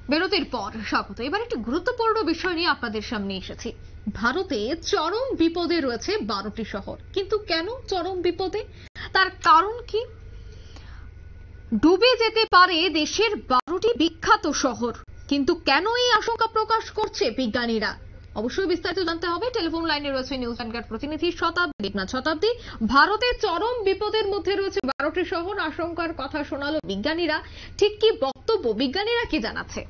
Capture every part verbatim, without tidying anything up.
বিরতির পর স্বাগত। এবার একটি গুরুত্বপূর্ণ বিষয় নিয়ে আপনাদের সামনে এসেছি। ভারতে চরম বিপদে রয়েছে বারোটি শহর, কিন্তু কেন চরম বিপদে, তার কারণ কি? ডুবে যেতে পারে দেশের বারোটি বিখ্যাত শহর, কিন্তু কেন এই আশঙ্কা প্রকাশ করছে বিজ্ঞানীরা? অবশ্যই বিস্তারিত জানতে হবে। টেলিফোন লাইনে রয়েছে নিউজ ভ্যানগার্ড প্রতিনিধি শতাব্দী দেবনাথ। শতাব্দী, ভারতে চরম বিপদের মধ্যে রয়েছে বারোটি শহর, আশঙ্কার কথা শোনালো বিজ্ঞানীরা, ঠিক কি বক্তব্য, বিজ্ঞানীরা কি জানাচ্ছে?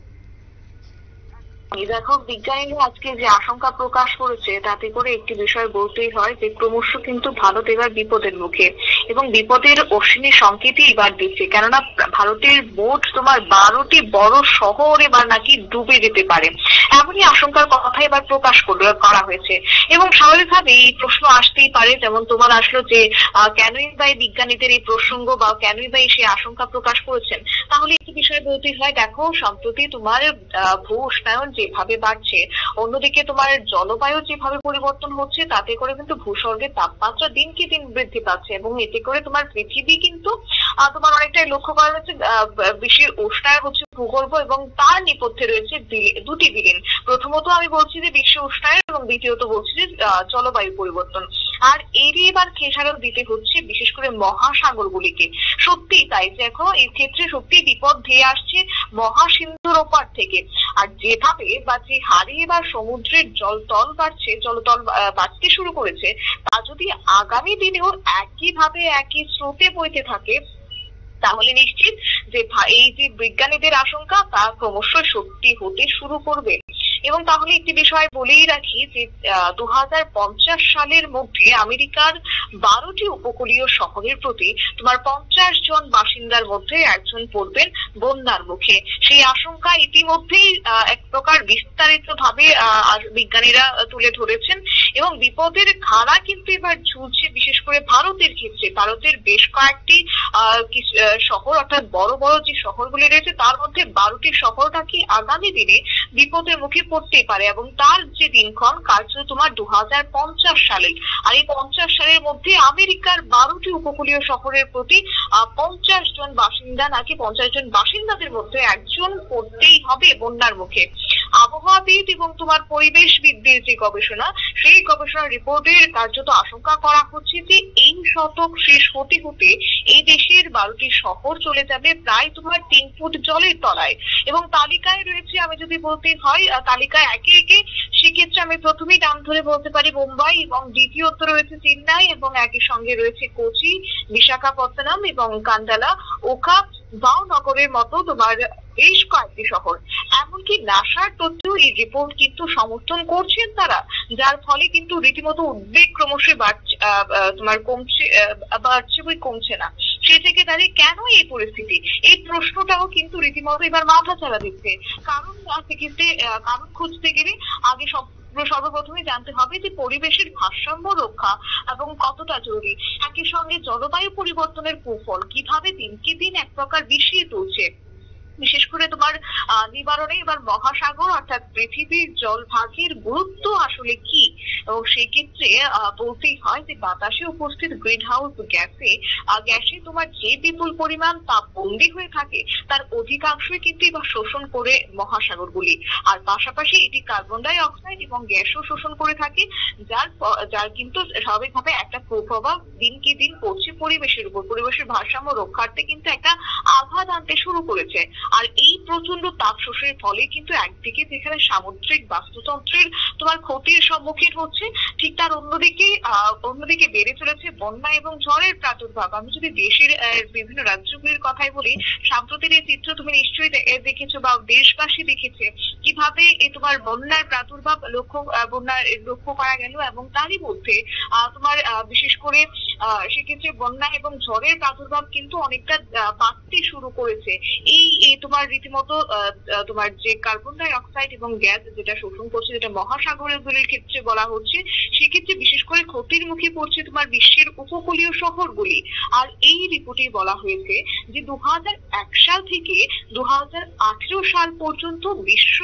দেখো, বিজ্ঞানীরা আজকে যে আশঙ্কা প্রকাশ করেছে তাতে করে একটি বিষয় বলতেই হয় যে ক্রমশ কিন্তু ভারত এবার বিপদের মুখে, এবং বিপদের অশ্বিনী সংকেতই এবার দিচ্ছে। কেননা ভারতের মোট তোমার বারোটি বড় শহর এবার নাকি ডুবে যেতে পারে, এমনই আশঙ্কার কথা এবার প্রকাশ করা হয়েছে। এবং স্বাভাবিকভাবে এই প্রশ্ন আসতেই পারে, যেমন তোমার আসলো যে কেনই বা এই বিজ্ঞানীদের এই প্রসঙ্গ বা কেনই বা সে আশঙ্কা প্রকাশ করেছেন। তাহলে একটি বিষয় বলতেই হয়, দেখো সম্প্রতি তোমার ভূ উষ্ণায়ন যেভাবে বাড়ছে, অন্যদিকে তোমার জলবায়ু যেভাবে পরিবর্তন হচ্ছে, তাতে করে কিন্তু ভূস্বর্গের তাপমাত্রা দিনকে দিন বৃদ্ধি পাচ্ছে, এবং এতে করে তোমার পৃথিবী কিন্তু তোমার অনেকটাই লক্ষ্য করা যাচ্ছে বিশ্বের উষ্ণায়ন হচ্ছে ভূগর্ভ, এবং তার নেপথ্যে রয়েছে দুটি বিলীন। প্রথমত আমি বলছি যে বিশ্ব উষ্ণায়ন, এবং দ্বিতীয়ত বলছি যে জলবায়ু পরিবর্তন। আর এরই এবার খেসারত দিতে হচ্ছে বিশেষ করে মহাসাগরগুলিকে। সত্যি তাই, দেখো এই ক্ষেত্রে সত্যি বিপদ ধেয়ে আসছে মহাসিন্ধুর ওপার থেকে। আর যেভাবে বা যে হারে এবার সমুদ্রের জলতল বাড়ছে, জলতল বাড়তে শুরু করেছে, তা যদি আগামী দিনেও একইভাবে একই স্রোতে বইতে থাকে, তাহলে নিশ্চিত যে এই যে বিজ্ঞানীদের আশঙ্কা তা ক্রমশ সত্যি হতে শুরু করবে। এবং তাহলে একটি বিষয় বলেই রাখি যে দু হাজার পঞ্চাশ সালের মধ্যে আমেরিকার বারোটি উপকূলীয় শহরের প্রতি তোমার পঞ্চাশ জন বাসিন্দার মধ্যে একজন পড়বেন বন্যার মুখে। সেই আশঙ্কা ইতিমধ্যেই এক প্রকার বিস্তারিত ভাবে বিজ্ঞানীরা তুলে ধরেছেন, এবং বিপদের খাড়া কিন্তু এবার ঝুলছে বিশেষ করে ভারতের ক্ষেত্রে। ভারতের বেশ কয়েকটি আহ শহর, অর্থাৎ বড় বড় যে শহরগুলি রয়েছে তার মধ্যে বারোটি শহর নাকি আগামী দিনে বিপদের মুখে পড়তে পারে, এবং তার যে দিনক্ষণ কার্য তোমার দু হাজার পঞ্চাশ সালের। আর এই পঞ্চাশ সালের মধ্যে আমেরিকার বারোটি উপকূলীয় শহরের প্রতি আহ পঞ্চাশ জন বাসিন্দা নাকি পঞ্চাশ জন বাসিন্দাদের মধ্যে একজন পড়তেই হবে বন্যার মুখে। আবহাওয়াবিদ এবং তোমার পরিবেশবিদদের যে গবেষণা, সেই গবেষণা রিপোর্টের কার্যত আশঙ্কা করা হচ্ছে যে এই শতক শেষ হতে হতে এই দেশের বারোটি শহর চলে যাবে প্রায় তোমার তিন ফুট জলের তলায়। এবং তালিকায় রয়েছে, আমি যদি বলতে হয় তালিকায় একে একে, সেক্ষেত্রে আমি প্রথমেই নাম ধরে বলতে পারি মুম্বাই, এবং দ্বিতীয়ত রয়েছে চেন্নাই, এবং একই সঙ্গে রয়েছে কোচি, বিশাখাপত্তনম এবং কান্ডালা, ওখা, ভাওনগরের মতো তোমার বেশ কয়েকটি শহর। এমনকি নাসার তথ্য এই রিপোর্ট কিন্তু সমর্থন করছেন তারা, যার ফলে কিন্তু রীতিমতো উদ্বেগ ক্রমশ বাড়ছে, তোমার কমছে বাড়ছে বই কমছে না। সে থেকে দাঁড়িয়ে কেন এই পরিস্থিতি, এই প্রশ্নটাও কিন্তু রীতিমতো এবার মাথা চালা দিচ্ছে। কারণ সেক্ষেত্রে কারণ খুঁজতে গেলে আগে সব সর্বপ্রথমে জানতে হবে যে পরিবেশের ভারসাম্য রক্ষা এবং কতটা জরুরি। একই সঙ্গে জলবায়ু পরিবর্তনের কুফল কিভাবে দিনকে দিন এক প্রকার বিষিয়ে তুলছে, বিশেষ করে তোমার আহ নিবারণে এবার মহাসাগর অর্থাৎ পৃথিবীর জলভাগের গুরুত্ব আসলে কি। এবং সেই ক্ষেত্রে আহ বলতেই হয় যে বাতাসে উপস্থিত গ্রিন হাউস গ্যাসে গ্যাসে তোমার যে বিপুল পরিমাণ তাপ বন্দী হয়ে থাকে, তার অধিকাংশই কিন্তু এবার শোষণ করে মহাসাগরগুলি। আর পাশাপাশি এটি কার্বন ডাই অক্সাইড এবং গ্যাসও শোষণ করে থাকে, যার যার কিন্তু স্বাভাবিকভাবে একটা কুপ্রভাব দিনকে দিন পড়ছে পরিবেশের উপর। পরিবেশের ভারসাম্য রক্ষার্থে কিন্তু একটা আঘাত আনতে শুরু করেছে। আর এই প্রচন্ড তাপ শোষণের ফলে কিন্তু একদিকে যেখানে সামুদ্রিক বাস্তুতন্ত্রের তোমার ক্ষতির সম্মুখীন হচ্ছে, ঠিক তার অন্যদিকে আহ অন্যদিকে বেড়ে চলেছে বন্যা এবং ঝড়ের প্রাদুর্ভাব। আমি যদি দেশের বিভিন্ন রাজ্যগুলির কথাই বলি, সাম্প্রতিক এই চিত্র তুমি নিশ্চয়ই দেখেছো বা দেশবাসী দেখেছে, কিভাবে এই তোমার বন্যার প্রাদুর্ভাব লক্ষ্য বন্যার লক্ষ্য করা গেল, এবং তারই মধ্যে আহ তোমার বিশেষ করে আহ সেক্ষেত্রে বন্যা এবং ঝড়ের প্রাদুর্ভাব কিন্তু অনেকটা বাড়তে শুরু করেছে। এই তোমার রীতিমতো তোমার যে কার্বন ডাই অক্সাইড এবং গ্যাস যেটা শোষণ করছে, যেটা মহাসাগরগুলির ক্ষেত্রে বলা হচ্ছে, সেক্ষেত্রে বিশেষ করে ক্ষতির মুখে পড়ছে তোমার বিশ্বের উপকূলীয় শহরগুলি। আর এই রিপোর্টে বলা হয়েছে যে দু হাজার এক সাল থেকে দু হাজার আঠেরো সাল পর্যন্ত বিশ্ব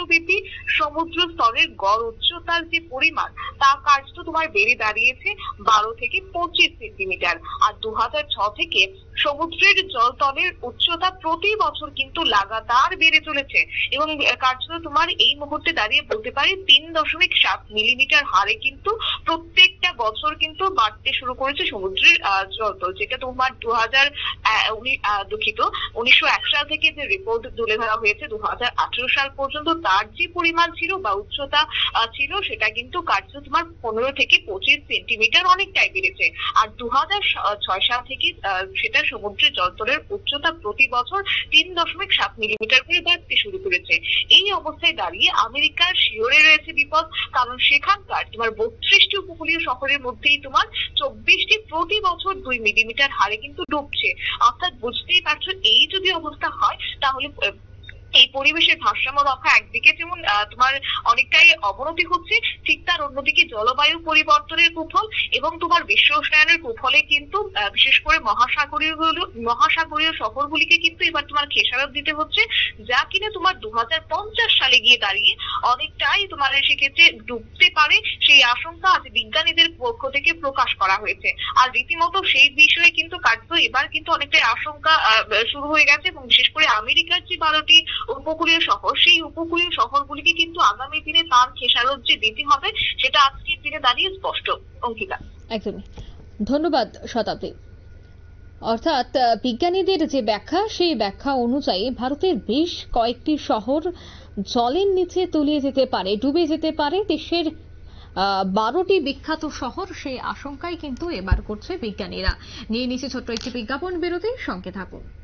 বৃদ্ধি, সমুদ্র স্তরের গড় উচ্চতার যে পরিমাণ তা কার্যত তোমার বেড়ে দাঁড়িয়েছে বারো থেকে পঁচিশ সেন্টিমিটার। আর দু হাজার ছ থেকে সমুদ্রের জলতলের উচ্চতা প্রতি বছর কিন্তু লাগাতার বেড়ে চলেছে এবং কার্যত তোমার এই মুহূর্তে দাঁড়িয়ে বলতে পারি তিন দশমিক সাত মিলিমিটার হারে কিন্তু প্রত্যেকটা বছর কিন্তু বাড়তে শুরু করেছে সমুদ্রের জলতল, যেটা তোমার দু হাজার দুঃখিত উনিশশো এক সাল থেকে যে রিপোর্ট তুলে ধরা হয়েছে দু হাজার আঠেরো সাল পর্যন্ত তার যে পরিমাণ ছিল বা উচ্চতা ছিল সেটা কিন্তু কার্যত তোমার পনেরো থেকে পঁচিশ সেন্টিমিটার অনেকটাই বেড়েছে। আর দু হাজার ছয় সাল থেকে সেটা সমুদ্রের জলতলের উচ্চতা প্রতি বছর তিন দশমিক সাত মিলিমিটার করে বাড়তে শুরু করেছে। এই অবস্থায় দাঁড়িয়ে আমেরিকার শিওরে রয়েছে বিপদ, কারণ সেখানকার তোমার বত্রিশটি উপকূলীয় শহরের মধ্যেই তোমার চব্বিশটি প্রতি বছর দুই মিলিমিটার হারে কিন্তু ডুবছে। অর্থাৎ বুঝতেই পারছো এই যদি অবস্থা হয় তাহলে এই পরিবেশের ভারসাম্য রক্ষা একদিকে যেমন তোমার অনেকটাই অবনতি হচ্ছে, ঠিক তার অন্যদিকে জলবায়ু পরিবর্তনের কুফল এবং তোমার বিশ্ব উষ্ণায়নের কুফলে কিন্তু বিশেষ করে মহাসাগরীয় মহাসাগরীয় শহরগুলিকে কিন্তু এবার তোমার খেসারত দিতে হচ্ছে, যা কিনা তোমার দু হাজার পঞ্চাশ সালে গিয়ে দাঁড়িয়ে অনেকটাই তোমার সেক্ষেত্রে ডুবতে পারে সেই আশঙ্কা আজ বিজ্ঞানীদের পক্ষ থেকে প্রকাশ করা হয়েছে। আর রীতিমতো সেই বিষয়ে কিন্তু কার্যত এবার কিন্তু অনেকটাই আশঙ্কা শুরু হয়ে গেছে এবং বিশেষ করে আমেরিকার যে বারোটি উপকূলীয় শহর সেই উপকূলীয় শহরগুলিকে কিন্তু আগামী দিনে তার খেসারত যে দিতে হবে সেটা আজকের দিনে দাঁড়িয়ে স্পষ্ট। অঙ্কিতা, একদমই ধন্যবাদ শতাব্দী। অর্থাৎ বিজ্ঞানীদের যে ব্যাখ্যা সেই ব্যাখ্যা অনুযায়ী ভারতের বেশ কয়েকটি শহর জলের নিচে তলিয়ে যেতে পারে, ডুবে যেতে পারে। দেশের বারোটি বিখ্যাত শহর সেই আশঙ্কাই কিন্তু এবার করছে বিজ্ঞানীরা। নিয়ে নিচে ছোট্ট একটি বিজ্ঞাপন বিরতি, সঙ্গে থাকুন।